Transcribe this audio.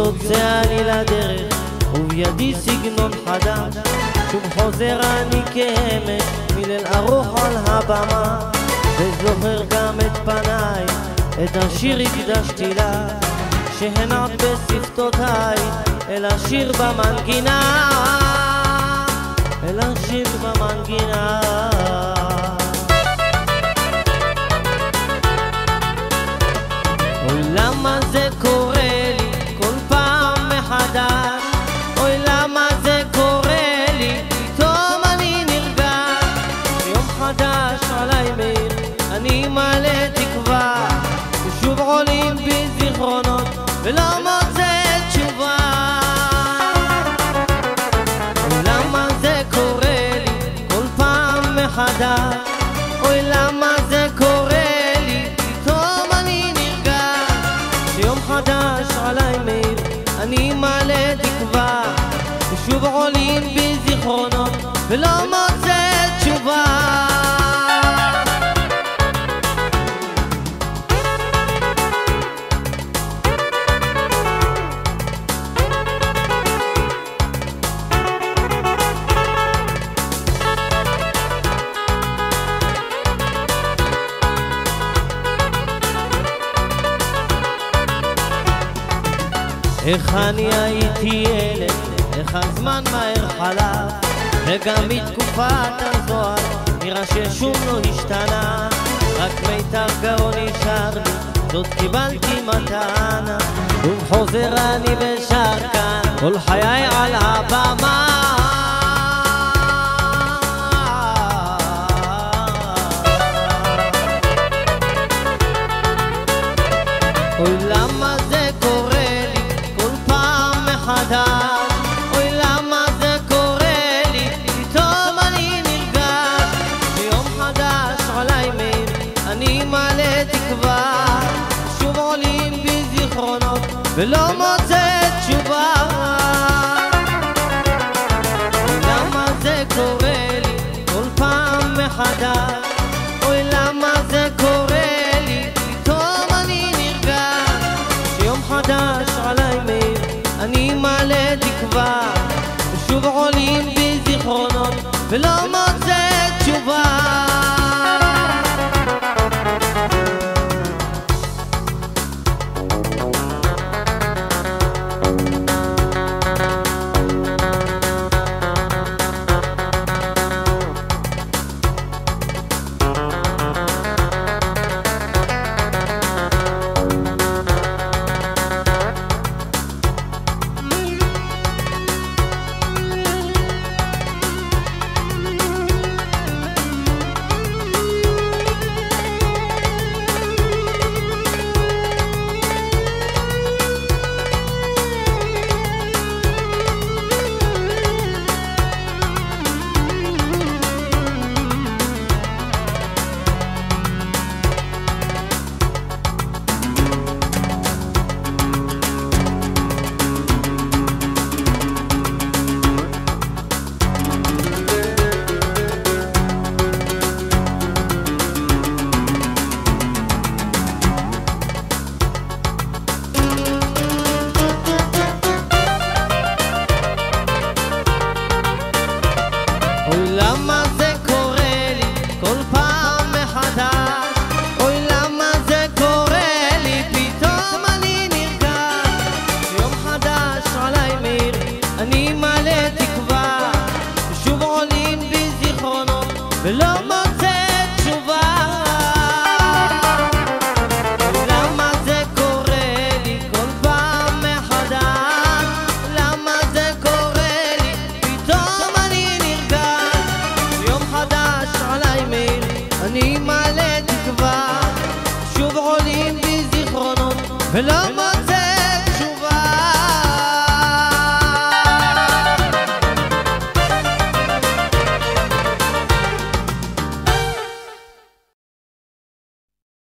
יוצא אני לדרך ובידי סגנון חדש, שוב חוזר אני כאמש מליל ארוך על הבמה, וזוכר גם את פניי, את השיר הקדשתי לה, שהנעת בשפתותיי אל השיר במנגינה, אל השיר במנגינה. אוי למה זה קורה לי כל פעם מחדש, אוי למה זה קורה לי, פתאום אני נרגש, יום חדש עליי מאיר, אני מלא תקווה, ושוב עולים בי זיכרונות ולא מוצא תשובה. אוי למה זה קורה לי כל פעם מחדש, אוי למה זה קורה לי, פתאום אני נרגש, שיום חדש עליי מאיר, אני מלא תקווה, ושוב עולים בי זיכרונות ולא מוצא תשובה. איך אני הייתי ילד, איך הזמן מהר חלף, וגם מתקופת הזוהר נראה ששום לא השתנה, רק מיתר גאון נשאר לי, זאת קיבלתי מתנה, וחוזר אני ושר כאן כל חיי על הבמה. אוי למה זה קורה לי כל פעם מחדש, אוי למה זה קורה לי, פתאום אני נרגש, ביום חדש עליי מאיר, אני מלא תקווה, שוב עולים בי זיכרונות ולא מוצא תשובה. אוי למה זה קורה לי כל פעם מחדש, אוי למה זה קורה לי, פתאום אני נרגש, שיום חדש עליי מאיר, אני מלא תקווה, ושוב עולים בי זיכרונות ולא מוצא תשובה. אוי למה זה קורה לי כל פעם מחדש, אוי למה זה קורה לי, פתאום אני נרגש, יום חדש עליי מאיר, אני מלא תקווה, ושוב עולים בי זיכרונות ולא מוצא תשובה. אוי למה זה קורה לי כל פעם מחדש, למה זה קורה לי, פתאום אני נרגש, יום חדש עליי מאיר, אני מלא תקווה, שוב עולים בי זיכרונות ולא